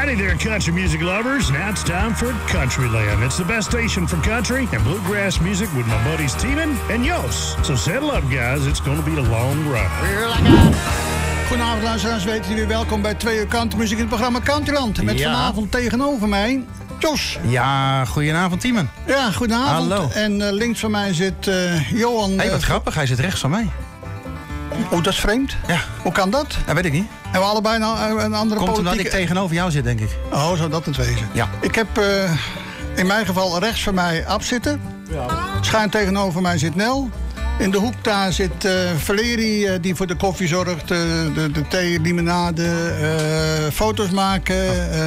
Howdy there, country music lovers. Now it's time for Countryland. It's the best station for country and bluegrass music with my buddies Tiemann and Jos. So settle up, guys. It's going to be a long ride. Goedenavond, luisteraars. Weten jullie welkom bij 2 uur countrymuziek in het programma Countryland. Met vanavond tegenover mij Jos. Ja, goedenavond, Tiemann. Ja, goedenavond. Hallo. En links van mij zit Johan. Hé, wat grappig. Hij zit rechts van mij. Oh, dat is vreemd. Ja. Hoe kan dat? Dat weet ik niet. Hebben we allebei een andere Komt politieke... omdat ik tegenover jou zit, denk ik. Oh, zou dat het wezen? Ja. Ik heb in mijn geval rechts van mij Ab zitten. Ja. Schuin tegenover mij zit Nel. In de hoek daar zit Valérie, die voor de koffie zorgt. De thee, limonade, foto's maken.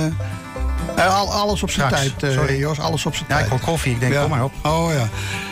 Alles op zijn tijd, sorry. Jos. Alles op zijn tijd. Ja, ik wil koffie. Ik denk, kom maar op. Oh ja.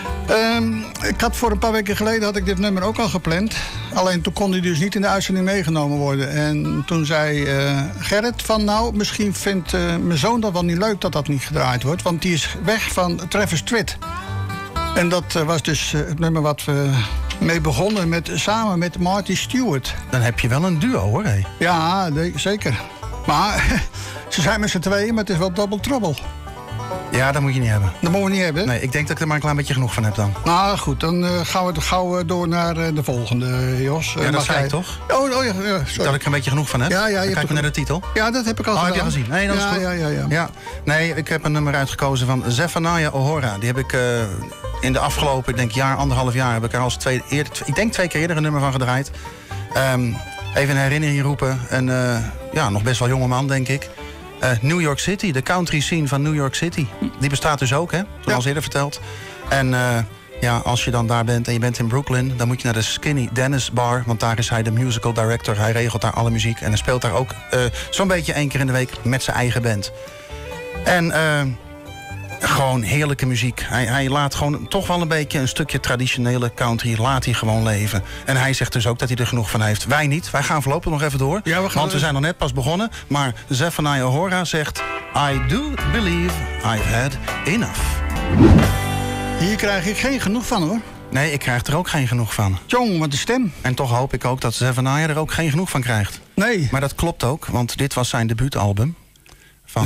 Ik had voor een paar weken geleden dit nummer ook al gepland. Alleen toen kon hij dus niet in de uitzending meegenomen worden. En toen zei Gerrit van nou, misschien vindt mijn zoon dat wel niet leuk dat dat niet gedraaid wordt. Want die is weg van Travis Tritt. En dat was dus het nummer wat we mee begonnen samen met Marty Stewart. Dan heb je wel een duo, hoor. Hé. Ja, zeker. Maar ze zijn met z'n tweeën, maar het is wel double trouble. Ja, dat moet je niet hebben. Dat moeten we niet hebben. Nee, ik denk dat ik er maar een klein beetje genoeg van heb dan. Nou goed, dan gaan we gauw door naar de volgende, Jos. Ja, dat zei ik toch? Oh ja, sorry. Dat ik er een beetje genoeg van heb. Ja, dan kijk ik naar de titel. Ja, dat heb ik al gedaan. Heb je gezien? Nee, dat is goed. Ja. Nee, ik heb een nummer uitgekozen van Zephaniah Ohora. Die heb ik in de afgelopen, ik denk anderhalf jaar... heb ik er als twee keer eerder een nummer van gedraaid. Even een herinnering roepen. En nog best wel jonge man, denk ik. New York City, de country scene van New York City. Die bestaat dus ook, hè? Zoals eerder verteld. En als je dan daar bent en je bent in Brooklyn... dan moet je naar de Skinny Dennis Bar... want daar is hij de musical director. Hij regelt daar alle muziek. En hij speelt daar ook zo'n beetje 1 keer in de week... met zijn eigen band. En gewoon heerlijke muziek. Hij laat gewoon toch wel een beetje een stukje traditionele country... laat hij gewoon leven. En hij zegt dus ook dat hij er genoeg van heeft. Wij niet. Wij gaan voorlopig nog even door. Ja, want we zijn nog net pas begonnen. Maar Zephaniah Ohora zegt... I do believe I've had enough. Hier krijg ik geen genoeg van, hoor. Nee, ik krijg er ook geen genoeg van. Jong, wat een stem. En toch hoop ik ook dat Zephaniah er ook geen genoeg van krijgt. Nee. Maar dat klopt ook, want dit was zijn debuutalbum. Van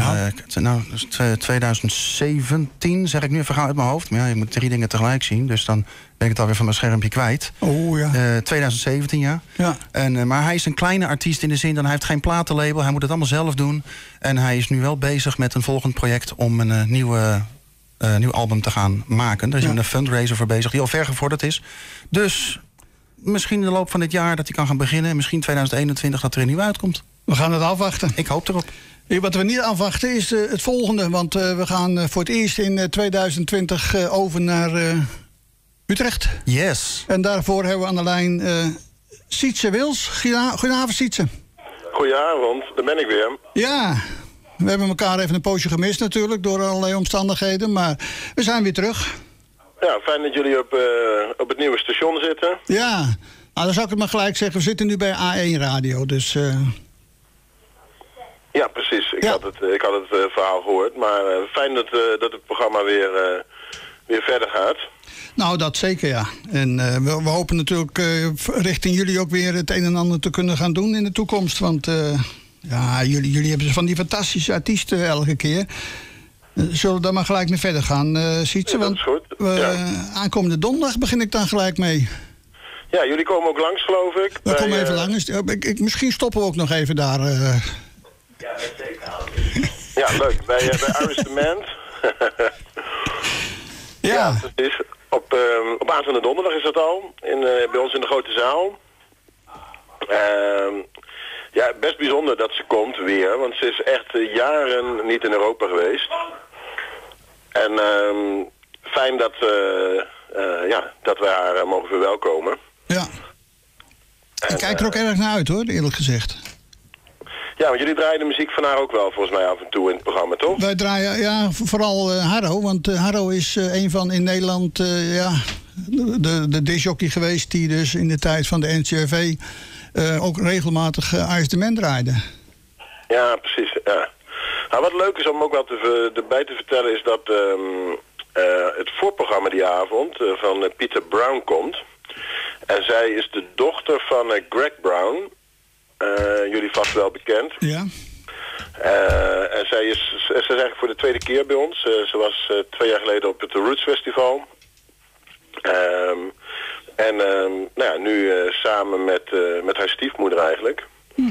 2017, zeg ik nu even gauw uit mijn hoofd. Maar ja, je moet 3 dingen tegelijk zien. Dus dan ben ik het alweer van mijn schermpje kwijt. Oh ja. 2017, ja. En, maar hij is een kleine artiest in de zin dat hij heeft geen platenlabel. Hij moet het allemaal zelf doen. En hij is nu wel bezig met een volgend project om een nieuw album te gaan maken. Daar is een fundraiser voor bezig die al ver gevorderd is. Dus misschien in de loop van dit jaar dat hij kan gaan beginnen. Misschien 2021 dat er een nieuw uitkomt. We gaan het afwachten. Ik hoop erop. Wat we niet afwachten is het volgende. Want we gaan voor het eerst in 2020 over naar Utrecht. Yes. En daarvoor hebben we aan de lijn Sietse Wils. Goedenavond, Sietse. Goedenavond, daar ben ik weer. Ja, we hebben elkaar even een poosje gemist natuurlijk... door allerlei omstandigheden, maar we zijn weer terug. Ja, fijn dat jullie op het nieuwe station zitten. Ja, nou, dan zou ik het maar gelijk zeggen. We zitten nu bij A1 Radio, dus... Ja, precies. Ik had het verhaal gehoord. Maar fijn dat het programma weer verder gaat. Nou, dat zeker, ja. En we hopen natuurlijk richting jullie ook weer het een en ander te kunnen gaan doen in de toekomst. Want jullie hebben van die fantastische artiesten elke keer. Zullen we daar maar gelijk mee verder gaan, Sietse? Ja, dat is goed. Aankomende donderdag begin ik dan gelijk mee. Ja, jullie komen ook langs, geloof ik. We komen even langs. Misschien stoppen we ook nog even daar... Ja, zeker. Ja, leuk. Bij Iris Demand. Ja, precies. Op aanstaande donderdag is dat al. Bij ons in de grote zaal. Ja, best bijzonder dat ze komt weer. Want ze is echt jaren niet in Europa geweest. En fijn dat we haar mogen verwelkomen. Ja. Ik kijk er ook erg naar uit, hoor, eerlijk gezegd. Ja, want jullie draaien de muziek van haar ook wel volgens mij af en toe in het programma, toch? Wij draaien, vooral Harro. Want Harro is een van in Nederland, de discjockey geweest... die dus in de tijd van de NCRV ook regelmatig Iris Demand draaide. Ja, precies, ja. Nou, wat leuk is om ook wel erbij te vertellen is dat het voorprogramma die avond van Peter Brown komt. En zij is de dochter van Greg Brown... jullie vast wel bekend. Ja. ze is eigenlijk voor de tweede keer bij ons. Ze was 2 jaar geleden op het Roots Festival. Nu samen met haar stiefmoeder eigenlijk.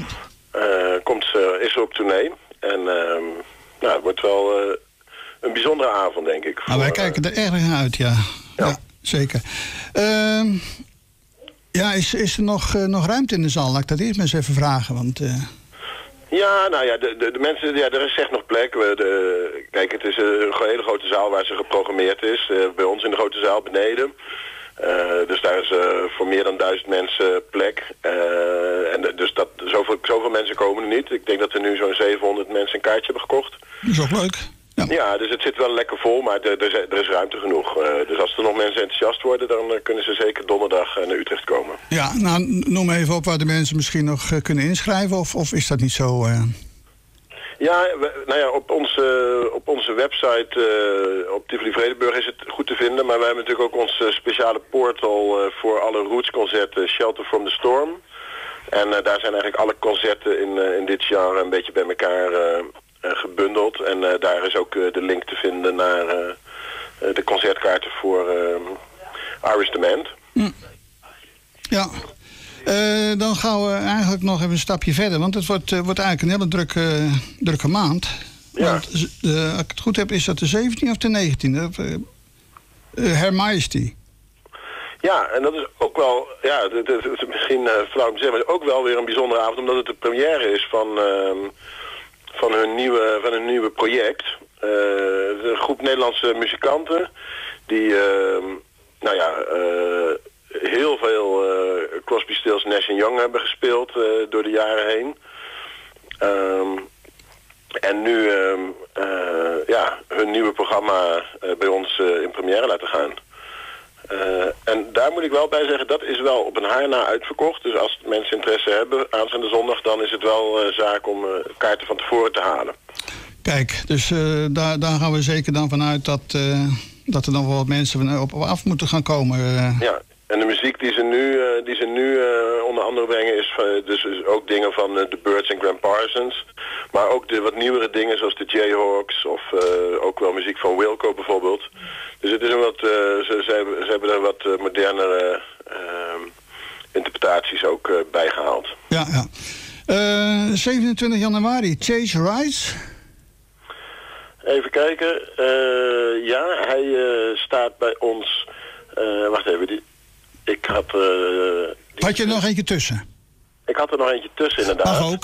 Is ze op tournee. En het wordt wel een bijzondere avond, denk ik. Wij kijken er erg naar uit, ja. Ja, zeker. Is er nog ruimte in de zaal? Laat ik dat eerst maar eens even vragen, want... Ja, de mensen, er is echt nog plek. Kijk, het is een hele grote zaal waar ze geprogrammeerd is. Bij ons in de grote zaal beneden. Dus daar is voor meer dan 1000 mensen plek. Dus zoveel mensen komen er niet. Ik denk dat er nu zo'n 700 mensen een kaartje hebben gekocht. Dat is ook leuk. Ja, dus het zit wel lekker vol, maar er is ruimte genoeg. Dus als er nog mensen enthousiast worden, dan kunnen ze zeker donderdag naar Utrecht komen. Ja, noem even op waar de mensen misschien nog kunnen inschrijven, of is dat niet zo... Ja, op onze website op Tivoli Vredenburg is het goed te vinden. Maar wij hebben natuurlijk ook ons speciale portal voor alle Roots-concerten, Shelter from the Storm. En daar zijn eigenlijk alle concerten in dit genre een beetje bij elkaar gebundeld. En daar is ook de link te vinden naar de concertkaarten voor Irish Demand. Ja. Dan gaan we eigenlijk nog even een stapje verder. Want het wordt eigenlijk een hele drukke maand. Ja. Want, als ik het goed heb, is dat de 17e of de 19e? Her Majesty. Ja, en dat is ook wel... Ja, het is misschien flauw om te zeggen, maar ook wel weer een bijzondere avond. Omdat het de première is van hun nieuwe project. Een groep Nederlandse muzikanten die... heel veel Crosby, Stills, Nash & Young hebben gespeeld door de jaren heen. En nu hun nieuwe programma bij ons in première laten gaan. En daar moet ik wel bij zeggen, dat is wel op een haar na uitverkocht. Dus als mensen interesse hebben aanstaande zondag, dan is het wel zaak om kaarten van tevoren te halen. Kijk, dus daar gaan we zeker dan vanuit dat er nog wel wat mensen op af moeten gaan komen. Ja. En de muziek die ze nu onder andere brengen is dus ook dingen van The Byrds en Gram Parsons. Maar ook de wat nieuwere dingen zoals de Jayhawks of ook wel muziek van Wilco bijvoorbeeld. Dus het is een wat, ze hebben er wat modernere interpretaties ook bij gehaald. Ja. 27 januari, Chase Rice. Even kijken. Hij staat bij ons... wacht even, had je er nog eentje tussen? Ik had er nog eentje tussen, inderdaad. Mag ook.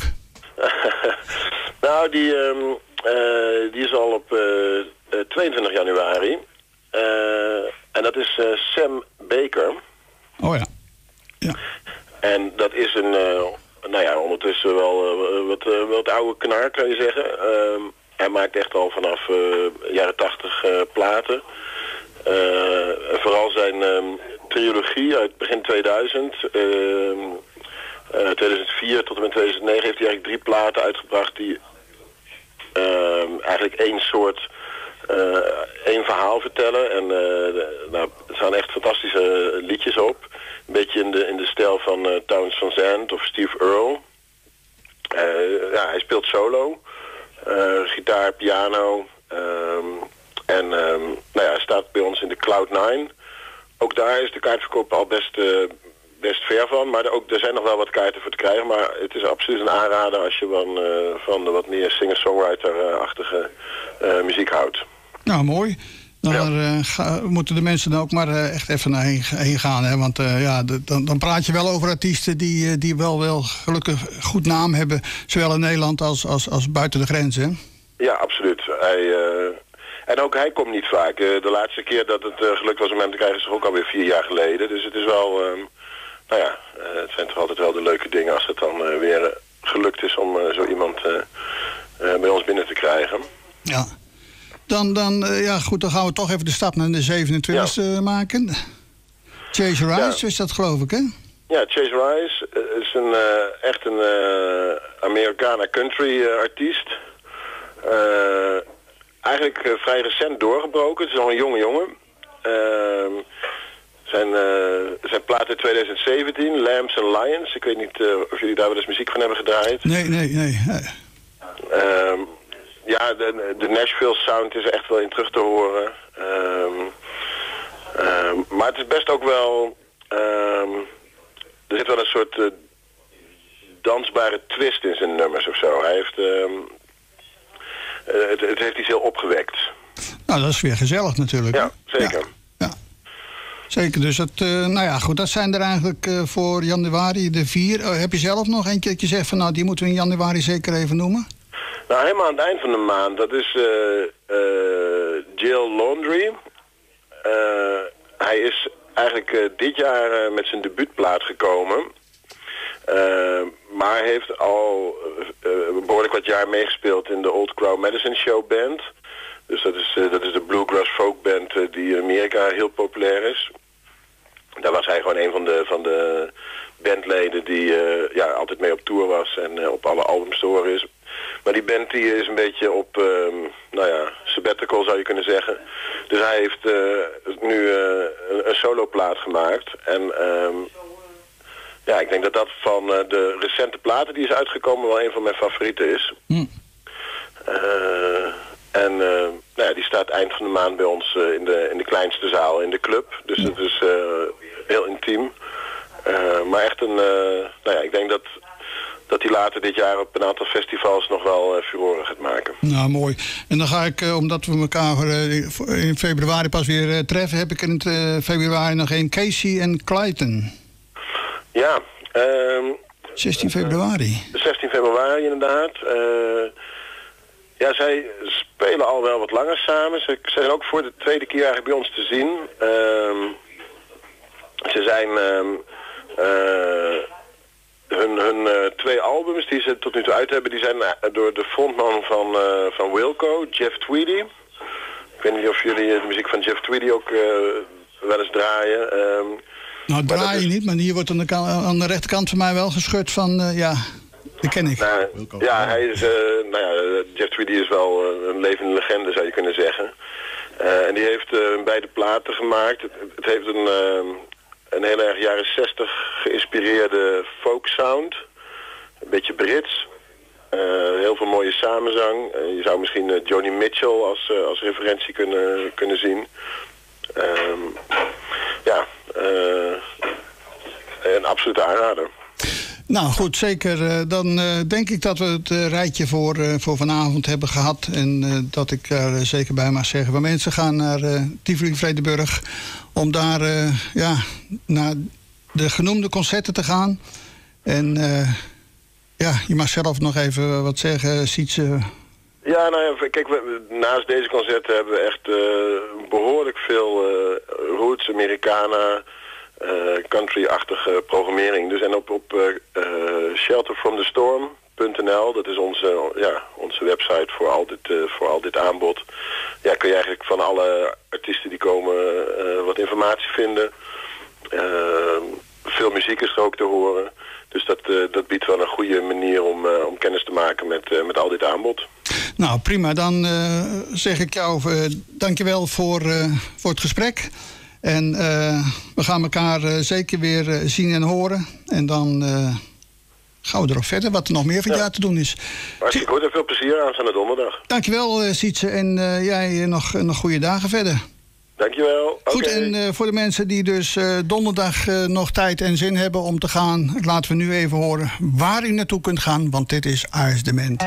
Nou, die is al op 22 januari. En dat is Sam Baker. Oh ja. En dat is ondertussen wel wat oude knar, kan je zeggen. Hij maakt echt al vanaf jaren 80 platen. Vooral zijn trilogie uit begin 2000... 2004 tot en met 2009 heeft hij eigenlijk 3 platen uitgebracht die eigenlijk één verhaal vertellen. En er staan echt fantastische liedjes op. Een beetje in de stijl van Townes Van Zandt of Steve Earle. Hij speelt solo, gitaar, piano. Hij staat bij ons in de Cloud9. Ook daar is de kaartverkoop al best ver van. Maar er zijn nog wel wat kaarten voor te krijgen. Maar het is absoluut een aanrader als je van de wat meer singer-songwriter-achtige muziek houdt. Nou, mooi. Moeten de mensen dan ook maar echt even naar heen gaan. Hè? Want dan praat je wel over artiesten die wel gelukkig goed naam hebben. Zowel in Nederland als buiten de grenzen. Ja, absoluut. En ook hij komt niet vaak. De laatste keer dat het gelukt was om hem te krijgen is toch ook alweer 4 jaar geleden. Dus het is wel... het zijn toch altijd wel de leuke dingen als het dan weer gelukt is om zo iemand bij ons binnen te krijgen. Ja. Dan gaan we toch even de stap naar de 27e maken. Chase Rice is dat, geloof ik, hè? Ja, Chase Rice is echt een Americana country artiest. Eigenlijk vrij recent doorgebroken. Het is nog een jonge jongen. Zijn plaat in 2017, Lambs and Lions. Ik weet niet of jullie daar wel eens muziek van hebben gedraaid. Nee. ja, de Nashville sound is echt wel in terug te horen. Maar het is best ook wel... er zit wel een soort dansbare twist in zijn nummers of zo. Hij heeft... het heeft iets heel opgewekt. Nou, dat is weer gezellig natuurlijk. Ja, zeker. Ja. Zeker, dus goed, dat zijn er eigenlijk voor januari de 4. Heb je zelf nog eentje dat je zegt van, nou, die moeten we in januari zeker even noemen? Nou, helemaal aan het eind van de maand, dat is Jill Laundry. Hij is eigenlijk dit jaar met zijn debuutplaat gekomen. Maar heeft al behoorlijk wat jaar meegespeeld in de Old Crow Medicine Show Band. Dus dat is de bluegrass folk band die in Amerika heel populair is. Daar was hij gewoon een van de bandleden die altijd mee op tour was en op alle albums te horen is. Maar die band die is een beetje op, sabbatical zou je kunnen zeggen. Dus hij heeft nu een soloplaat gemaakt. En ik denk dat van de recente platen die is uitgekomen wel een van mijn favorieten is. Die staat eind van de maand bij ons in de kleinste zaal in de club. Dus het is heel intiem. Maar echt ik denk dat hij later dit jaar op een aantal festivals nog wel furoren gaat maken. Nou, mooi. En dan ga ik, omdat we elkaar in februari pas weer treffen, heb ik in februari nog een Casey en Clayton. Ja. 16 februari. 16 februari inderdaad. Zij spelen al wel wat langer samen. Ze zijn ook voor de tweede keer eigenlijk bij ons te zien. Ze zijn... Hun 2 albums die ze tot nu toe uit hebben, die zijn door de frontman van Wilco, Jeff Tweedy. Ik weet niet of jullie de muziek van Jeff Tweedy ook wel eens draaien. Nou, draai je niet, maar hier wordt aan de rechterkant van mij wel geschud van, dat ken ik. Hij is, Jeff Tweedy is wel een levende legende, zou je kunnen zeggen. En die heeft beide platen gemaakt. Het heeft een heel erg jaren 60 geïnspireerde folk sound. Een beetje Brits. Heel veel mooie samenzang. Je zou misschien Joni Mitchell als referentie kunnen zien. Een absolute aanrader. Nou goed, zeker. Dan denk ik dat we het rijtje voor vanavond hebben gehad. En dat ik daar zeker bij mag zeggen. Maar mensen gaan naar Tivoli-Vredenburg om daar naar de genoemde concerten te gaan. En je mag zelf nog even wat zeggen, Sietse. Ja, kijk, naast deze concerten hebben we echt behoorlijk veel roots, Americana, country-achtige programmering. Dus en op shelterfromthestorm.nl, dat is onze website voor al dit aanbod. Ja, kun je eigenlijk van alle artiesten die komen wat informatie vinden. Veel muziek is er ook te horen. Dus dat biedt wel een goede manier om kennis te maken met al dit aanbod. Nou, prima. Dan zeg ik jou dankjewel voor het gesprek. En we gaan elkaar zeker weer zien en horen. En dan gaan we erop verder wat er nog meer van jou te doen is. Hartstikke goed en veel plezier aanstaande donderdag. Dankjewel, Sietse. En jij nog goede dagen verder. Dankjewel. Goed, en voor de mensen die dus donderdag nog tijd en zin hebben om te gaan, laten we nu even horen waar u naartoe kunt gaan, want dit is Iris Dement.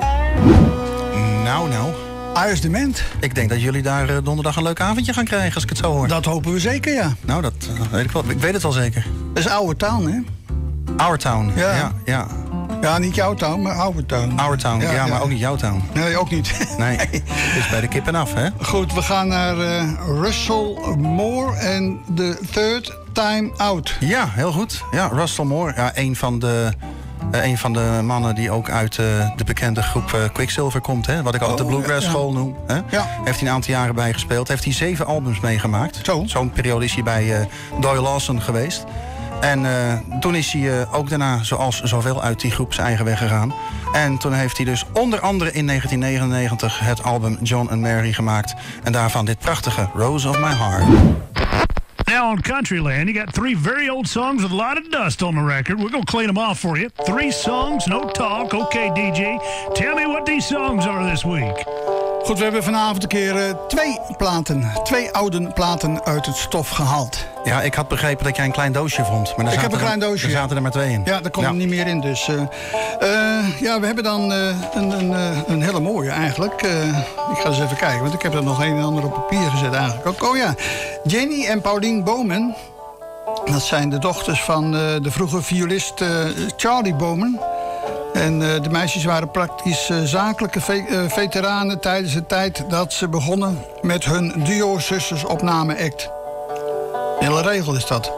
Nou. Iris Dement. Ik denk dat jullie daar donderdag een leuk avondje gaan krijgen, als ik het zo hoor. Dat hopen we zeker, ja. Nou, dat weet ik wel. Ik weet het wel zeker. Dat is Our Town, hè? Our Town, ja. Ja, niet jouw town, maar Our Town. Our Town, ja, maar ook niet jouw town. Nee, ook niet. Nee, dus bij de kippen af, hè? Goed, we gaan naar Russell Moore en The Third Time Out. Ja, heel goed. Ja, Russell Moore, ja, een van de mannen die ook uit de bekende groep Quicksilver komt, hè? Wat ik altijd de Bluegrass School noem. Hè? Ja. Heeft hij een aantal jaren bij gespeeld. Heeft hij 7 albums meegemaakt. Zo'n periode is hij bij Doyle Lawson geweest. En toen is hij ook daarna, zoals zoveel uit die groep, zijn eigen weg gegaan. En toen heeft hij dus onder andere in 1999 het album John and Mary gemaakt. En daarvan dit prachtige Rose of My Heart. Now on Countryland, you got 3 very old songs with a lot of dust on the record. We're going to clean them off for you. 3 songs, no talk. Okay, DJ, tell me what these songs are this week. Goed, we hebben vanavond een keer 2 oude platen uit het stof gehaald. Ja, ik had begrepen dat jij een klein doosje vond. Maar ik heb een klein doosje. Er zaten er maar 2 in. Ja, daar komt er niet meer in. Dus, ja, we hebben dan een hele mooie eigenlijk. Ik ga eens even kijken, want ik heb er nog een en ander op papier gezet eigenlijk ook. Oh ja, Jenny en Pauline Bowman. Dat zijn de dochters van de vroege violist Charlie Bowman. En de meisjes waren praktisch zakelijke veteranen tijdens de tijd dat ze begonnen met hun duo-zustersopname-act. Een hele regel is dat.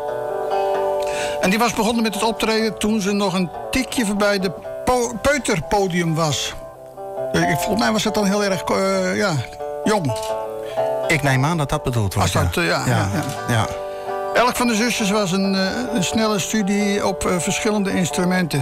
En die was begonnen met het optreden toen ze nog een tikje voorbij de peuterpodium was. Volgens mij was dat dan heel erg jong. Ik neem aan dat dat bedoeld wordt. Als dat, ja. Elk van de zusters was een snelle studie op verschillende instrumenten.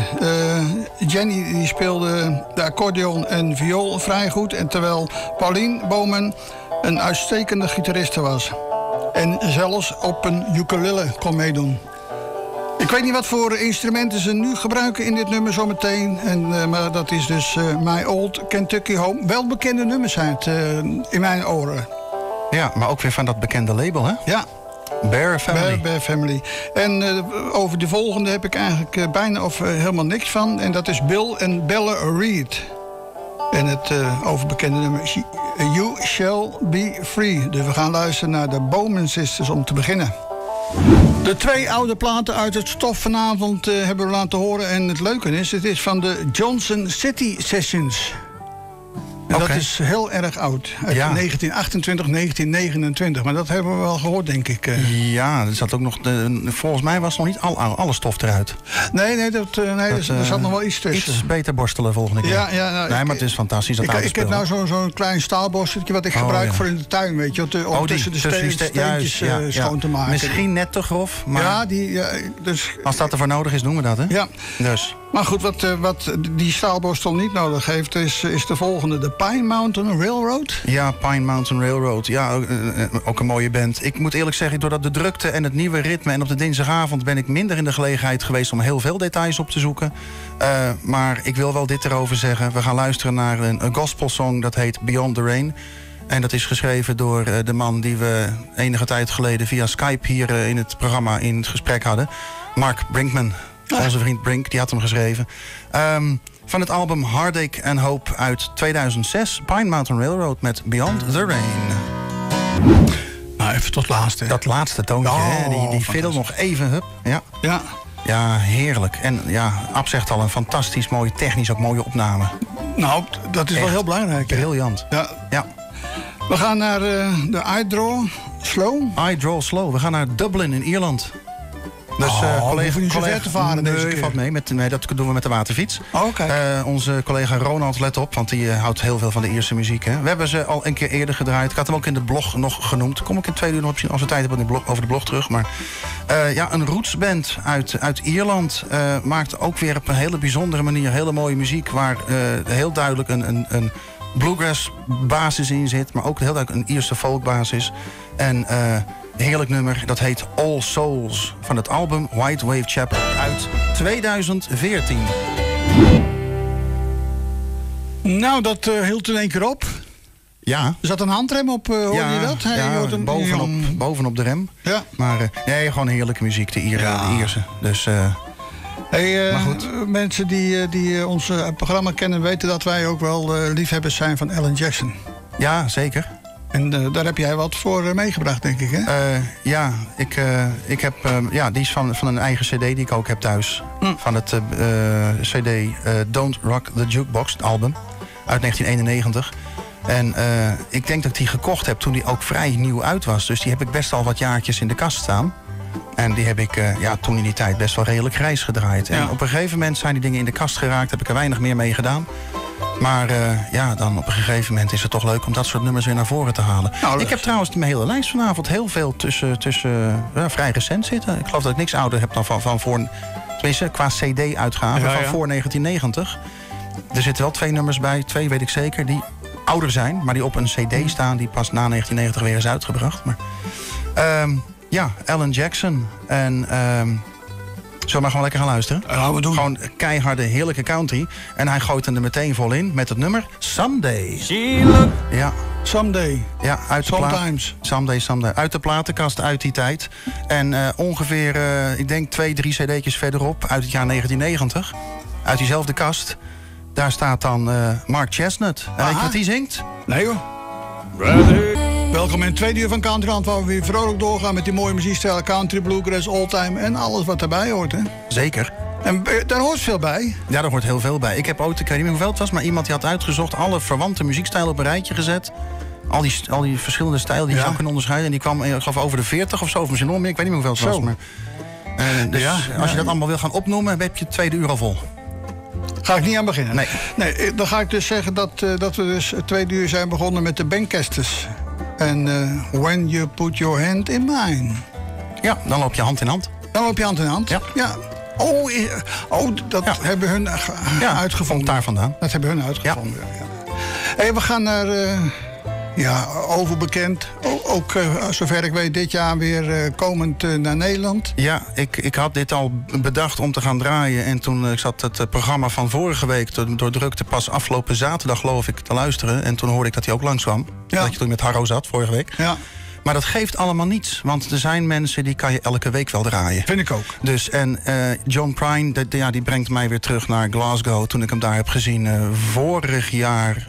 Jenny die speelde de accordeon en viool vrij goed. En terwijl Pauline Bowman een uitstekende gitariste was. En zelfs op een ukulele kon meedoen. Ik weet niet wat voor instrumenten ze nu gebruiken in dit nummer zometeen. Maar dat is dus My Old Kentucky Home. Wel bekende nummers zijn het in mijn oren. Ja, maar ook weer van dat bekende label, hè? Ja. Bear Family. Bear Family. En over de volgende heb ik eigenlijk bijna of helemaal niks van. En dat is Bill en Bella Reed. En het overbekende nummer You Shall Be Free. Dus we gaan luisteren naar de Bowman Sisters om te beginnen. De 2 oude platen uit het stof vanavond hebben we laten horen. En het leuke is, het is van de Johnson City Sessions. En dat is heel erg oud. Uit 1928, 1929. Maar dat hebben we wel gehoord, denk ik. Ja, er zat ook nog volgens mij was nog niet alle stof eruit. Nee, er zat nog wel iets tussen. Iets beter borstelen volgende keer. Ja, maar het is fantastisch. Ik heb nou zo'n klein staalborsteltje wat ik gebruik voor in de tuin, weet je. Om tussen de steentjes schoon te maken. Misschien net te grof, maar dus, als dat ervoor nodig is, doen we dat, hè? Ja. Dus. Maar goed, wat die staalborstel niet nodig heeft, is de volgende. De Pine Mountain Railroad. Ja, Pine Mountain Railroad. Ja, ook een mooie band. Ik moet eerlijk zeggen, doordat de drukte en het nieuwe ritme en op de dinsdagavond ben ik minder in de gelegenheid geweest om heel veel details op te zoeken. Maar ik wil wel dit erover zeggen. We gaan luisteren naar een gospelsong dat heet Beyond the Rain. En dat is geschreven door de man die we enige tijd geleden via Skype hier in het programma in het gesprek hadden. Mark Brinkman. Onze vriend Brink, die had hem geschreven. Van het album Heartache and Hope uit 2006. Pine Mountain Railroad met Beyond the Rain. Nou, even tot laatste. Dat laatste toontje, hè? Die fiddle nog even, hup. Ja. Ja, heerlijk. En ja, Ab zegt al, een fantastisch mooie, technisch ook mooie opname. Nou, dat is echt wel heel belangrijk. Briljant. Ja. We gaan naar de I Draw Slow. I Draw Slow. We gaan naar Dublin in Ierland. Dus collega niet zo ver te varen deze keer. Valt mee. Dat doen we met de waterfiets. Okay. Onze collega Ronald, let op, want die houdt heel veel van de Ierse muziek. Hè. We hebben ze al een keer eerder gedraaid. Ik had hem ook in de blog nog genoemd. Kom ik in 2 uur nog misschien als we tijd hebben over de blog terug. Maar een rootsband uit Ierland maakt ook weer op een hele bijzondere manier hele mooie muziek. Waar heel duidelijk een bluegrass basis in zit. Maar ook heel duidelijk een Ierse folkbasis. En heerlijk nummer, dat heet All Souls van het album White Wave Chapel uit 2014. Nou, dat hield in één keer op. Ja. Er zat een handrem op, hoorde je dat? Bovenop de rem. Ja. Maar gewoon heerlijke muziek, de Ierse. Dus, maar goed. Mensen die ons programma kennen weten dat wij ook wel liefhebbers zijn van Alan Jackson. Ja, zeker. En daar heb jij wat voor meegebracht, denk ik, hè? Ik heb... die is van een eigen cd die ik ook heb thuis. Van het cd Don't Rock the Jukebox, het album. Uit 1991. En ik denk dat ik die gekocht heb toen die ook vrij nieuw uit was. Dus die heb ik best al wat jaartjes in de kast staan. En die heb ik toen in die tijd best wel redelijk grijs gedraaid. En op een gegeven moment zijn die dingen in de kast geraakt. Heb ik er weinig meer mee gedaan. Maar dan op een gegeven moment is het toch leuk om dat soort nummers weer naar voren te halen. Nou, ik heb trouwens mijn hele lijst vanavond heel veel tussen vrij recent zitten. Ik geloof dat ik niks ouder heb dan van voor... Tenminste, qua cd-uitgave van voor 1990. Er zitten wel 2 nummers bij, 2 weet ik zeker, die ouder zijn. Maar die op een cd staan, die pas na 1990 weer is uitgebracht. Maar... Ja, Alan Jackson. En zullen we maar gewoon lekker gaan luisteren? Ja, we doen. Gewoon keiharde, heerlijke country. En hij gooit er meteen vol in met het nummer Someday. Ja. Someday. Ja, uit de Sometimes. Someday. Uit de platenkast uit die tijd. En ongeveer, ik denk 2-3 cd'tjes verderop, uit het jaar 1990. Uit diezelfde kast. Daar staat dan Mark Chestnut. En weet je wat die zingt? Nee hoor. Welkom in het tweede uur van Countryland, waar we weer vrolijk doorgaan met die mooie muziekstijlen, country, bluegrass, oldtime en alles wat daarbij hoort, hè? Zeker. En daar hoort veel bij. Ja, daar hoort heel veel bij. Ik heb ooit, ik weet niet meer hoeveel het was, maar iemand die had uitgezocht, alle verwante muziekstijlen op een rijtje gezet. Al die verschillende stijlen die je zou kunnen onderscheiden. En die kwam, ik geloof, over de 40 of zo, of misschien nog meer. Ik weet niet meer hoeveel het was. Maar, dus als je dat allemaal wil gaan opnoemen, heb je het tweede uur al vol. Ga ik niet aan beginnen. Nee, dan ga ik dus zeggen dat we dus het tweede uur zijn begonnen met de Bankcasters. En When You Put Your Hand in Mine. Ja, dan loop je hand in hand. Dan loop je hand in hand? Ja. Dat hebben hun uitgevonden. Daar vandaan. Dat hebben hun uitgevonden, Hey, we gaan naar... overbekend. Ook zover ik weet dit jaar weer komend naar Nederland. Ja, ik had dit al bedacht om te gaan draaien. En toen ik zat het programma van vorige week door drukte pas afgelopen zaterdag, geloof ik, te luisteren. En toen hoorde ik dat hij ook langskwam. Dat je toen met Harro zat vorige week. Ja. Maar dat geeft allemaal niets. Want er zijn mensen die kan je elke week wel draaien. Vind ik ook. Dus, en John Prine, die brengt mij weer terug naar Glasgow. Toen ik hem daar heb gezien vorig jaar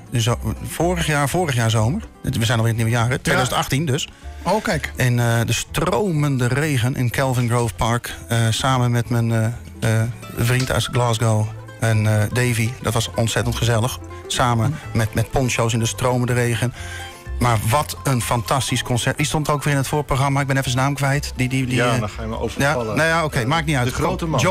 zomer. We zijn alweer in het nieuwe jaar, hè? 2018 dus. Oh, kijk. In de stromende regen in Kelvin Grove Park. Samen met mijn vriend uit Glasgow en Davy. Dat was ontzettend gezellig. Samen met poncho's in de stromende regen. Maar wat een fantastisch concert. Die stond ook weer in het voorprogramma. Ik ben even zijn naam kwijt. Dan ga je me overvallen. Ja, oké, maakt niet uit. De grote man.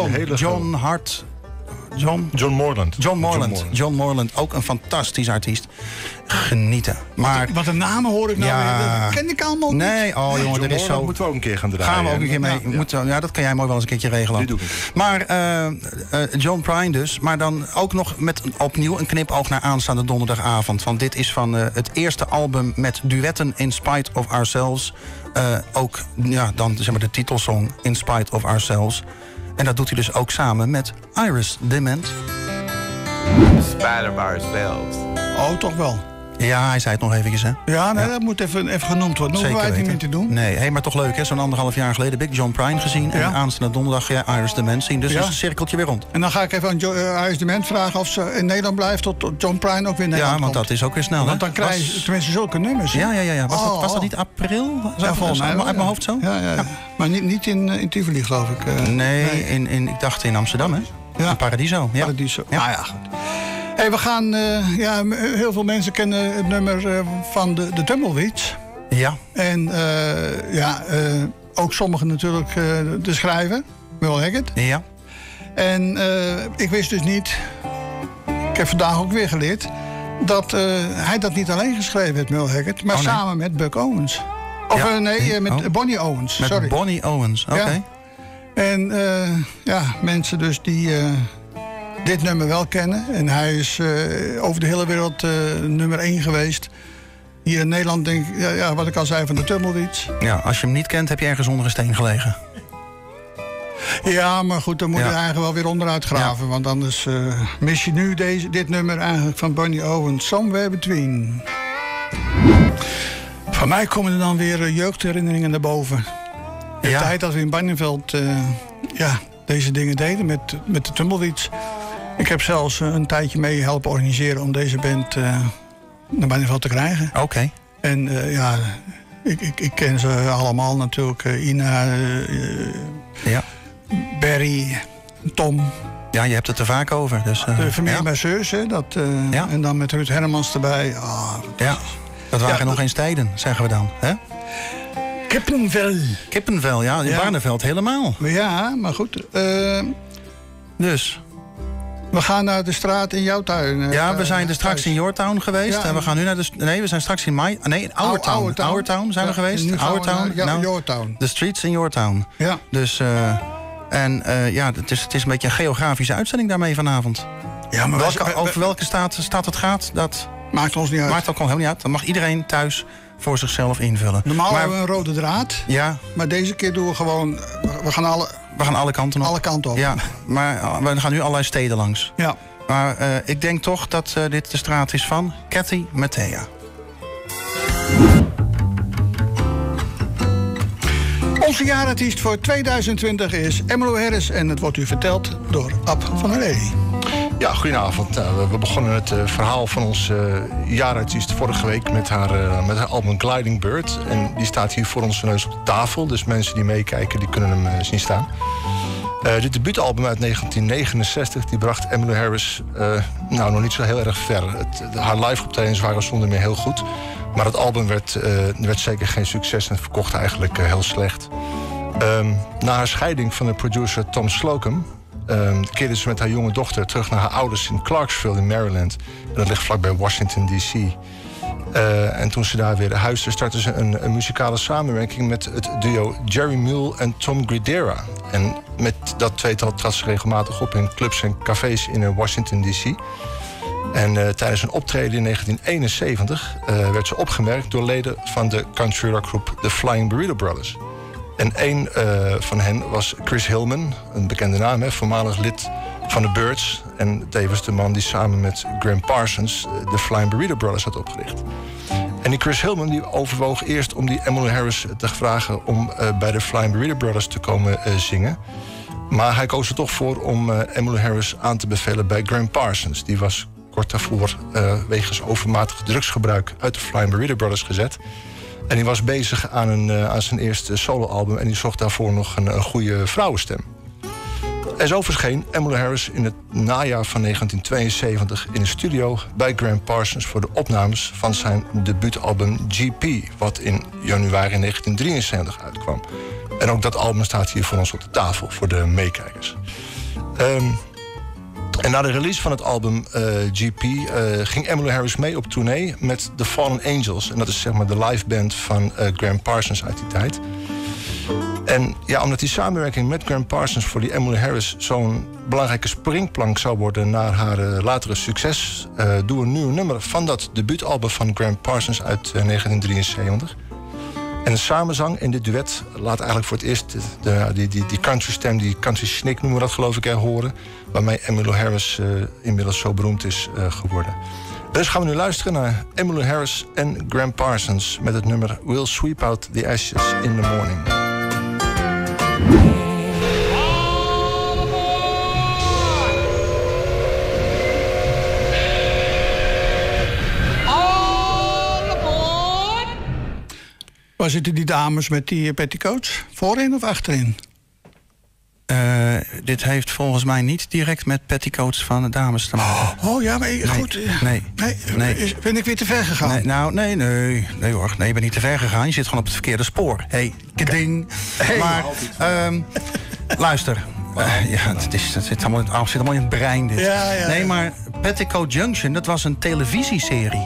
John Moreland, ook een fantastisch artiest. Genieten. Maar, wat een namen hoor ik nou weer. Dat ken ik allemaal niet. Nee, jongen, er is zo... moeten we ook een keer gaan draaien. Gaan we ook een keer mee. Ja, dat kan jij mooi wel eens een keertje regelen. Die doe ik. Maar John Prine dus. Maar dan ook nog met opnieuw een knipoog naar aanstaande donderdagavond. Want dit is van het eerste album met duetten In Spite of Ourselves. Ook dan zeg maar de titelsong In Spite of Ourselves. En dat doet hij dus ook samen met Iris DeMent. In spite of ourselves. Oh, toch wel. Ja, hij zei het nog eventjes, hè? Ja, dat moet even genoemd worden. Hoeven wij het niet meer te doen. Nee, maar toch leuk, hè? Zo'n 1,5 jaar geleden heb ik John Prine gezien. En aanstaande donderdag Iris DeMent zien. Dus is het cirkeltje weer rond. En dan ga ik even aan Iris DeMent vragen of ze in Nederland blijft tot John Prine ook weer in Nederland komt. Ja, want dat is ook weer snel, hè? Want dan krijg je tenminste zulke nummers. Ja. Was dat niet april? Volgens mij uit mijn hoofd zo? Ja. Maar niet in Tivoli, geloof ik. Nee, ik dacht in Amsterdam, hè? Ja. In Paradiso. Ja. Paradiso. Ja. Goed. Hey, we gaan... heel veel mensen kennen het nummer van de Tumbleweeds. Ja. En ook sommigen natuurlijk de schrijver, Merle Haggard. Ja. En ik wist dus niet... Ik heb vandaag ook weer geleerd... dat hij dat niet alleen geschreven heeft, Merle Haggard... maar samen met Buck Owens. Of met Bonnie Owens. Met Bonnie Owens, oké. Ja. En mensen dus die... dit nummer wel kennen. En hij is over de hele wereld nummer 1 geweest. Hier in Nederland denk ik, wat ik al zei van de Tumbleweeds. Ja, als je hem niet kent, heb je ergens onder een steen gelegen. Ja, maar goed, dan moet je eigenlijk wel weer onderuit graven. Ja. Want anders mis je nu dit nummer eigenlijk van Bonnie Owens. Somewhere Between. Van mij komen er dan weer jeugdherinneringen naar boven. De tijd dat we in Barneveld deze dingen deden met de Tumbleweeds. Ik heb zelfs een tijdje mee helpen organiseren om deze band naar Barneveld te krijgen. Oké. En ik ken ze allemaal natuurlijk. Ina, Barry, Tom. Ja, je hebt het er vaak over. Dus, de familie Masseurs, hè. En dan met Ruud Hermans erbij. Dat waren nog eens tijden, zeggen we dan. Hè? Kippenvel, ja. In Barneveld helemaal. Maar goed. Dus... We gaan naar de straat in jouw tuin. We zijn er straks in Yorktown geweest. En we gaan nu naar we zijn straks in Our zijn we geweest. Yorktown. De streets in Yorktown. Ja. Dus, het is een beetje een geografische uitzending daarmee vanavond. Ja, maar over welke staat het gaat, dat Maakt ons niet uit. Maakt ook helemaal niet uit. Dan mag iedereen thuis voor zichzelf invullen. Normaal hebben we een rode draad. Ja. Maar deze keer doen we gewoon... We gaan alle kanten op. Alle kanten op. Ja, maar we gaan nu allerlei steden langs. Ja. Maar ik denk toch dat dit de straat is van Cathy Mattea. Onze jaarartiest voor 2020 is Emmylou Harris. En het wordt u verteld door Ab van der Lely. Ja, goedenavond. We begonnen het verhaal van onze jaarartiest vorige week met haar album Gliding Bird. En die staat hier voor onze neus op de tafel. Dus mensen die meekijken, die kunnen hem zien staan. Dit debuutalbum uit 1969 die bracht Emmylou Harris nog niet zo heel erg ver. Haar live optredens waren zonder meer heel goed. Maar het album werd zeker geen succes en verkocht eigenlijk heel slecht. Na haar scheiding van de producer Tom Slocum keerde ze met haar jonge dochter terug naar haar ouders in Clarksville in Maryland. En dat ligt vlakbij Washington, D.C. En toen ze daar weer huisde, startte ze een muzikale samenwerking met het duo Jerry Mule en Tom Gridera. En met dat tweetal trad ze regelmatig op in clubs en cafés in Washington, D.C. En tijdens een optreden in 1971 werd ze opgemerkt door leden van de country rockgroep The Flying Burrito Brothers. En een van hen was Chris Hillman, een bekende naam, voormalig lid van de Byrds. En tevens de man die samen met Graham Parsons de Flying Burrito Brothers had opgericht. En die Chris Hillman die overwoog eerst om die Emmylou Harris te vragen om bij de Flying Burrito Brothers te komen zingen. Maar hij koos er toch voor om Emmylou Harris aan te bevelen bij Graham Parsons. Die was kort daarvoor wegens overmatig drugsgebruik uit de Flying Burrito Brothers gezet. En die was bezig aan zijn eerste soloalbum en die zocht daarvoor nog een goede vrouwenstem. En zo verscheen Emmylou Harris in het najaar van 1972 in de studio bij Graham Parsons voor de opnames van zijn debuutalbum GP, wat in januari 1973 uitkwam. En ook dat album staat hier voor ons op de tafel, voor de meekijkers. En na de release van het album GP ging Emmylou Harris mee op tournee met The Fallen Angels. En dat is zeg maar de liveband van Graham Parsons uit die tijd. En ja, omdat die samenwerking met Graham Parsons voor die Emmylou Harris zo'n belangrijke springplank zou worden naar haar latere succes, doen we nu een nummer van dat debuutalbum van Graham Parsons uit 1973. En de samenzang in dit duet laat eigenlijk voor het eerst die country stem, die country snik noemen we dat geloof ik, horen. Waarmee Emmylou Harris inmiddels zo beroemd is geworden. Dus gaan we nu luisteren naar Emmylou Harris en Graham Parsons met het nummer We'll Sweep Out the Ashes in the Morning. Waar zitten die dames met die petticoats? Voorin of achterin? Dit heeft volgens mij niet direct met petticoats van de dames te maken. Oh ja, maar goed. Nee. Ben ik weer te ver gegaan? Nee hoor. Nee, je bent niet te ver gegaan. Je zit gewoon op het verkeerde spoor. Keding. Hey. Maar, luister. Het zit allemaal in het brein dit. Ja. Nee, maar Petticoat Junction, dat was een televisieserie.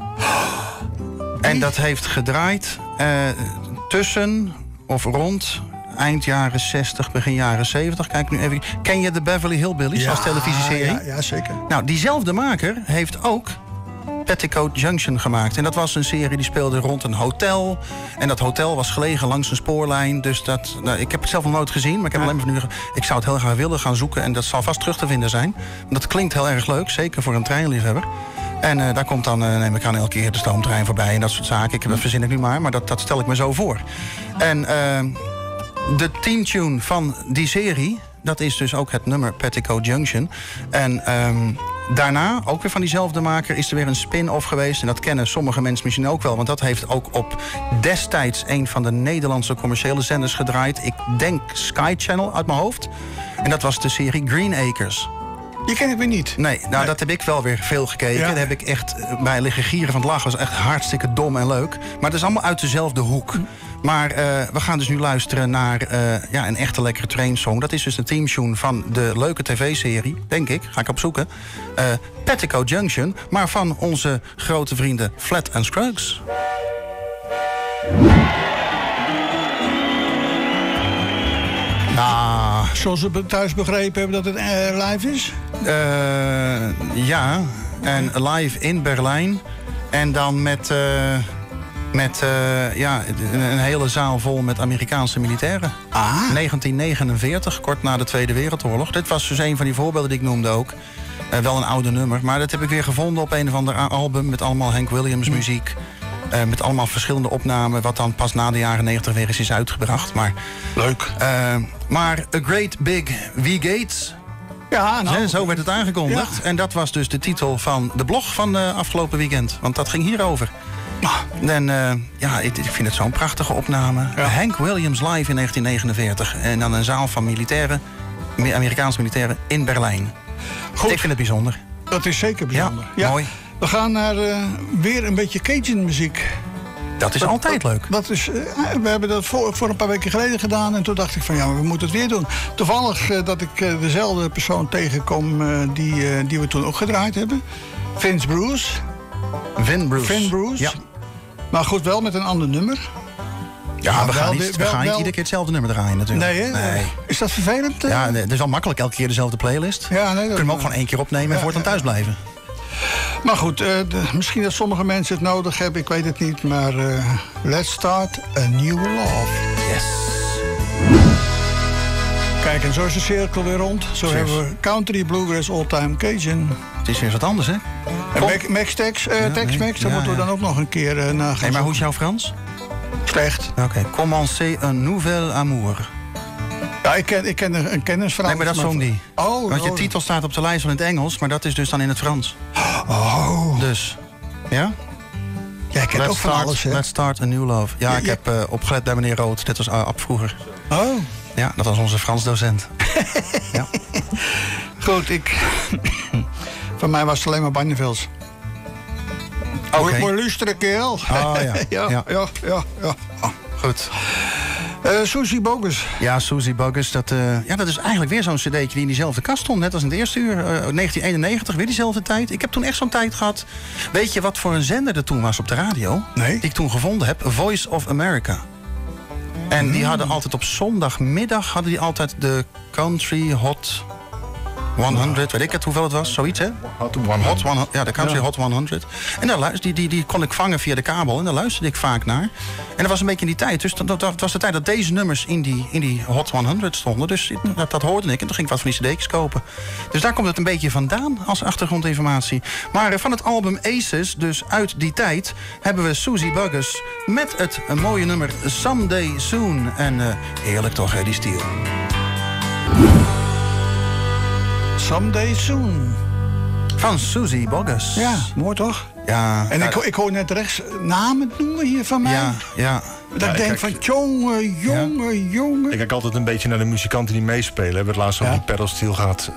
En dat heeft gedraaid tussen of rond eind jaren 60, begin jaren 70. Kijk nu even. Ken je de Beverly Hillbillies als televisieserie? Ja, zeker. Nou, diezelfde maker heeft ook Petticoat Junction gemaakt. En dat was een serie die speelde rond een hotel. En dat hotel was gelegen langs een spoorlijn. Dus ik heb het zelf nog nooit gezien. Maar ik heb alleen maar ik zou het heel graag willen gaan zoeken. En dat zal vast terug te vinden zijn. Dat klinkt heel erg leuk. Zeker voor een treinliefhebber. En daar komt dan, neem ik aan, elke keer de stoomtrein voorbij en dat soort zaken. Dat verzin ik nu maar dat stel ik me zo voor. En de teamtune van die serie, dat is dus ook het nummer Petticoat Junction. En daarna, ook weer van diezelfde maker, is er weer een spin-off geweest. En dat kennen sommige mensen misschien ook wel. Want dat heeft ook op destijds een van de Nederlandse commerciële zenders gedraaid. Ik denk Sky Channel uit mijn hoofd. En dat was de serie Green Acres. Die ken ik weer niet. Nee, dat heb ik wel weer veel gekeken. Ja. Daar heb ik echt bij liggen gieren van het lachen. Dat was echt hartstikke dom en leuk. Maar het is allemaal uit dezelfde hoek. Maar we gaan dus nu luisteren naar een echte lekkere trainsong. Dat is dus de teamtune van de leuke tv-serie, denk ik. Ga ik opzoeken. Petticoat Junction, maar van onze grote vrienden Flat and Scruggs. Zoals we thuis begrepen hebben dat het live is? Ja, En live in Berlijn. En dan met een hele zaal vol met Amerikaanse militairen. 1949, kort na de Tweede Wereldoorlog. Dit was dus een van die voorbeelden die ik noemde ook. Wel een oude nummer, maar dat heb ik weer gevonden op een of ander album... met allemaal Hank Williams muziek. Met allemaal verschillende opnamen... wat dan pas na de jaren 90 weer eens is uitgebracht. Maar, leuk. Maar A Great Big V-Gates... Ja, nou, zo werd het aangekondigd. Ja. En dat was dus de titel van de blog van afgelopen weekend. Want dat ging hierover. En ik vind het zo'n prachtige opname. Ja. Hank Williams live in 1949. En dan een zaal van Amerikaanse militairen in Berlijn. Goed. Ik vind het bijzonder. Dat is zeker bijzonder. Ja, mooi. We gaan naar weer een beetje Cajun muziek. Dat is altijd leuk. We hebben dat voor een paar weken geleden gedaan. En toen dacht ik van we moeten het weer doen. Toevallig dat ik dezelfde persoon tegenkom die we toen ook gedraaid hebben. Vince Bruce. Vin Bruce. Ja. Maar goed, wel met een ander nummer. Ja, we gaan niet iedere keer hetzelfde nummer draaien natuurlijk. Nee, hè? Nee. Is dat vervelend? Ja, het is wel makkelijk elke keer dezelfde playlist. Ja, kunnen we hem ook gewoon 1 keer opnemen en voortaan thuis blijven. Maar goed, misschien dat sommige mensen het nodig hebben, ik weet het niet. Maar let's start a new love. Yes. Kijk, en zo is de cirkel weer rond. Zo hebben we country, bluegrass, all-time Cajun. Het is weer wat anders, hè? En Tex-Mex, daar moeten we dan ook nog een keer naar gaan. Maar hoe is jouw Frans? Slecht. Oké. Commencer un nouvel amour. Ja, ik ken een kennisverhaal. Nee, maar dat zong die. Want je titel staat op de lijst van in het Engels, maar dat is dus dan in het Frans. Dus, ja? Jij kent ook van alles, hè? Let's start a new love. Ja, ik heb opgelet bij meneer Rood, net als Ab vroeger. Oh. Ja, dat was onze Frans docent. Ja. Goed, van mij was het alleen maar Banjevels. Oké. Mooi lustere kerel. Oh ja. Ja. Goed. Susie Bogus. Ja, Susie Bogus. Dat is eigenlijk weer zo'n cd'tje die in diezelfde kast stond. Net als in het eerste uur. 1991, weer diezelfde tijd. Ik heb toen echt zo'n tijd gehad. Weet je wat voor een zender er toen was op de radio? Nee. Die ik toen gevonden heb. Voice of America. En die hadden altijd op zondagmiddag de Country Hot 100, weet ik het hoeveel het was, zoiets hè? Hot 100. Ja, de Country Hot 100. En daar die kon ik vangen via de kabel en daar luisterde ik vaak naar. En dat was een beetje in die tijd, dus dat was de tijd dat deze nummers in die Hot 100 stonden. Dus dat hoorde ik en toen ging ik wat van die cd'tjes kopen. Dus daar komt het een beetje vandaan als achtergrondinformatie. Maar van het album Aces, dus uit die tijd, hebben we Susie Bogus met het mooie nummer Someday Soon. En heerlijk toch, hè, die stijl. Someday Soon. Van Susie Bogus. Ja, mooi toch? Ja. En ik hoor net rechts namen noemen hier van mij. Ja. Dat ik denk van jongen. Ik kijk altijd een beetje naar de muzikanten die meespelen. We hebben het laatst over die pedal steel gehad.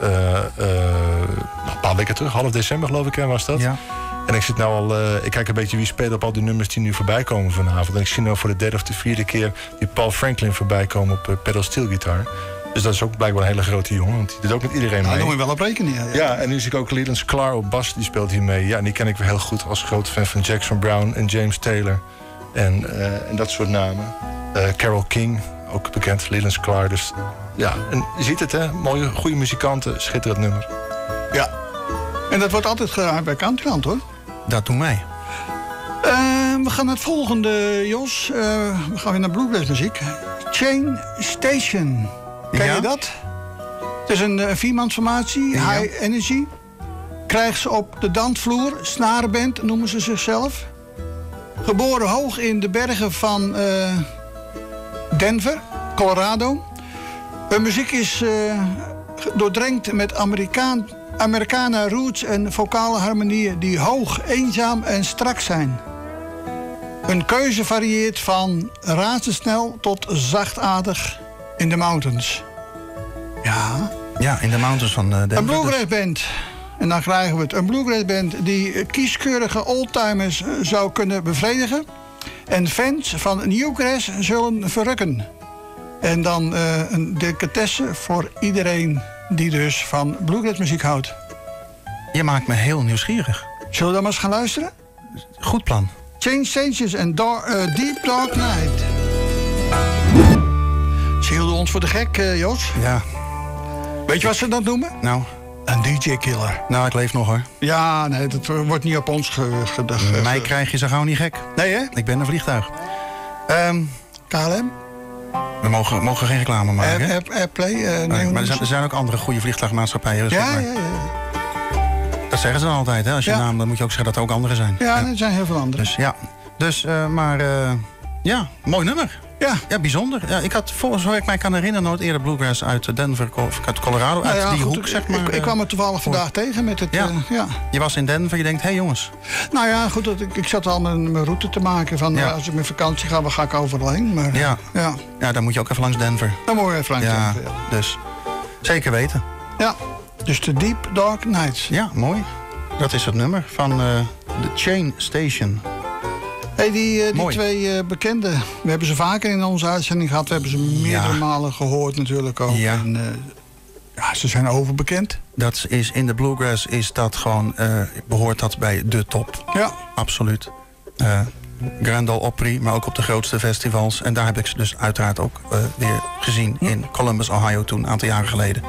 Een paar weken terug, half december geloof ik, was dat. Ja. En ik zit nou al, ik kijk een beetje wie speelt op al die nummers die nu voorbij komen vanavond. En ik zie nu voor de 3e of de 4e keer die Paul Franklin voorbij komen op pedal steel gitaar. Dus dat is ook blijkbaar een hele grote jongen, want die doet ook met iedereen mee. Dat doen we wel op rekening. Ja, en nu zie ik ook Leland Sklar op bas, die speelt hier mee. Ja, en die ken ik weer heel goed als grote fan van Jackson Brown en James Taylor. En dat soort namen. Carole King, ook bekend, Leland Sklar. Dus ja, en je ziet het hè, mooie, goede muzikanten, schitterend nummer. Ja, en dat wordt altijd gedaan bij Countryland hoor. Dat doen wij. We gaan naar het volgende, Jos. We gaan weer naar bluegrass muziek. Chain Station. Ken je dat? Het is een 4-mansformatie, high energy. Krijgt ze op de dansvloer, snarenband noemen ze zichzelf. Geboren hoog in de bergen van Denver, Colorado. Hun muziek is doordrenkt met Americana roots en vocale harmonieën die hoog, eenzaam en strak zijn. Hun keuze varieert van razendsnel tot zachtaardig in de mountains. Ja, in de mountains van Denver. Een bluegrass band. En dan krijgen we het. Een bluegrass band die kieskeurige oldtimers zou kunnen bevredigen. En fans van newgrass zullen verrukken. En dan een delicatesse voor iedereen die dus van bluegrass muziek houdt. Je maakt me heel nieuwsgierig. Zullen we dan maar eens gaan luisteren? Goed plan. Change Stages en Deep Dark Night. Ze hielden ons voor de gek, Jos. Ja. Weet je wat ze dat noemen? Nou. A Een DJ-killer. Nou, ik leef nog hoor. Ja, nee, dat wordt niet op ons Mij krijg je zo gauw niet gek. Nee, hè? Ik ben een vliegtuig. KLM? We mogen geen reclame maken. Airplay? Maar er zijn ook andere goede vliegtuigmaatschappijen. Dus ja. Dat zeggen ze dan altijd. Hè? Als je naam, dan moet je ook zeggen dat er ook andere zijn. Ja, er zijn heel veel andere. Dus ja. Ja, mooi nummer. Ja, bijzonder. Ja, ik had, zoals ik mij kan herinneren, nooit eerder bluegrass uit Denver of uit Colorado. Nou uit die goed, hoek, zeg maar. Ik kwam er toevallig vandaag tegen met het... Ja. Je was in Denver, je denkt, hé jongens. Nou ja, goed, ik zat al mijn route te maken van als ik met vakantie ga, waar ga ik overal heen. Maar, ja, dan moet je ook even langs Denver. Dan moet je even langs Denver, Dus zeker weten. Ja, dus de Deep Dark Nights. Ja, mooi. Dat is het nummer van The Chain Station. Hey, die twee bekenden, we hebben ze vaker in onze uitzending gehad. We hebben ze meerdere malen gehoord natuurlijk ook. Ja. En, ze zijn overbekend. Dat is in de bluegrass behoort dat bij de top. Ja. Absoluut. Grand Ole Opry, maar ook op de grootste festivals. En daar heb ik ze dus uiteraard ook weer gezien in Columbus, Ohio toen, een aantal jaren geleden.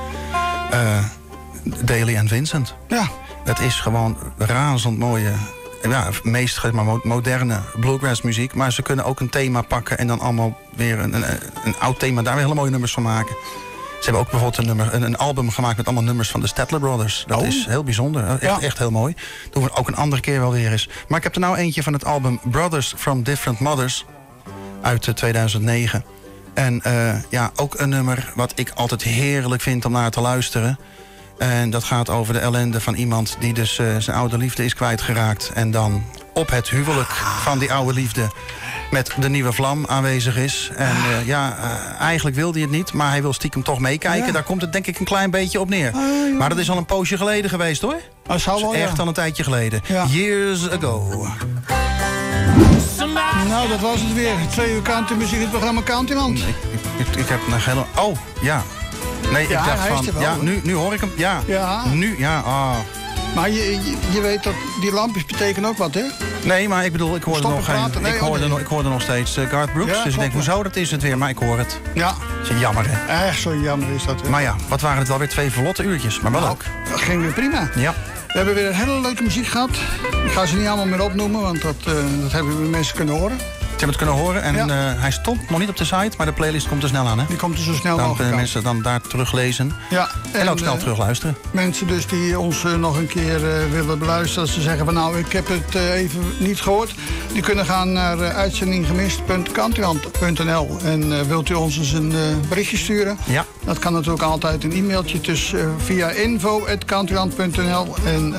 Daly en Vincent. Ja. Het is gewoon razend mooie... Ja, meest moderne bluegrass muziek. Maar ze kunnen ook een thema pakken en dan allemaal weer een oud thema daar weer hele mooie nummers van maken. Ze hebben ook bijvoorbeeld een album gemaakt met allemaal nummers van de Statler Brothers. Dat is heel bijzonder. Echt heel mooi. Dat doen we ook een andere keer wel weer eens. Maar ik heb er nou eentje van het album Brothers from Different Mothers uit 2009. En ook een nummer wat ik altijd heerlijk vind om naar te luisteren. En dat gaat over de ellende van iemand die dus zijn oude liefde is kwijtgeraakt. En dan op het huwelijk van die oude liefde met de nieuwe vlam aanwezig is. En eigenlijk wilde hij het niet, maar hij wil stiekem toch meekijken. Ja. Daar komt het denk ik een klein beetje op neer. Maar dat is al een poosje geleden geweest hoor. Dat zou wel, echt al een tijdje geleden. Ja. Years ago. Nou, dat was het weer. 2 uur countrymuziek, het programma Countryland. Ik heb nog helemaal... Oh, ja. Nee, ik dacht van... Ja, nu hoor ik hem. Ja. Nu, ja. Oh. Maar je weet dat die lampjes betekenen ook wat, hè? Nee, maar ik bedoel, ik hoorde nog steeds Garth Brooks. Ja, dus ik denk, hoezo, dat is het weer. Maar ik hoor het. Ja. Dat is jammer, hè? Echt zo jammer is dat. Hè? Maar ja, wat waren het wel weer 2 verlotte uurtjes. Maar wel ook. Dat ging weer prima. Ja. We hebben weer een hele leuke muziek gehad. Ik ga ze niet allemaal meer opnoemen, want dat hebben we mensen kunnen horen. Ze hebben het kunnen horen en hij stond nog niet op de site, maar de playlist komt er snel aan, hè? Die komt er zo snel mogelijk aan. Dan mensen dan daar teruglezen en ook snel terugluisteren. Mensen dus die ons nog een keer willen beluisteren, als ze zeggen van nou, ik heb het even niet gehoord. Die kunnen gaan naar uitzendinggemist.countryland.nl en wilt u ons eens een berichtje sturen? Ja. Dat kan natuurlijk altijd een e-mailtje, dus via info@countryland.nl en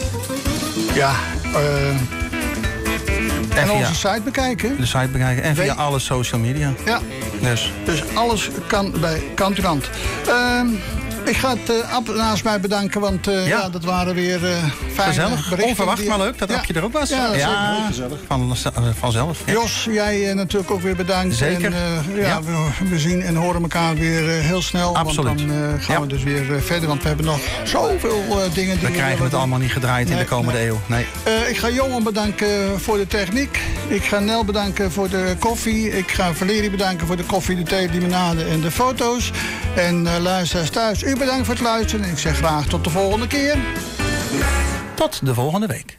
en onze site bekijken. De site bekijken en via alle social media. Ja. Dus alles kan bij Countryland. Ik ga het Ab naast mij bedanken, want dat waren weer fijne berichten. Onverwacht, maar leuk dat Abje er ook was. Ja, heel gezellig. Vanzelf. Ja. Jos, jij natuurlijk ook weer bedankt. Zeker. En, we zien en horen elkaar weer heel snel. Absoluut. Want dan gaan we dus weer verder, want we hebben nog zoveel dingen. We krijgen het allemaal niet gedraaid in de komende eeuw. Nee. Ik ga Johan bedanken voor de techniek. Ik ga Nel bedanken voor de koffie. Ik ga Valerie bedanken voor de koffie, de thee, de limonade en de foto's. En luisteraars thuis, u bedankt voor het luisteren. Ik zeg graag tot de volgende keer. Tot de volgende week.